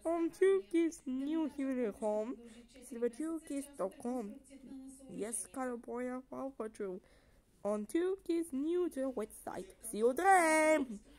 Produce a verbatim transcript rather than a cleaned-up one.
On two kids new here home, silver two kids dot com. Yes, California Paw Patrol. On two kids new to the website. See you there!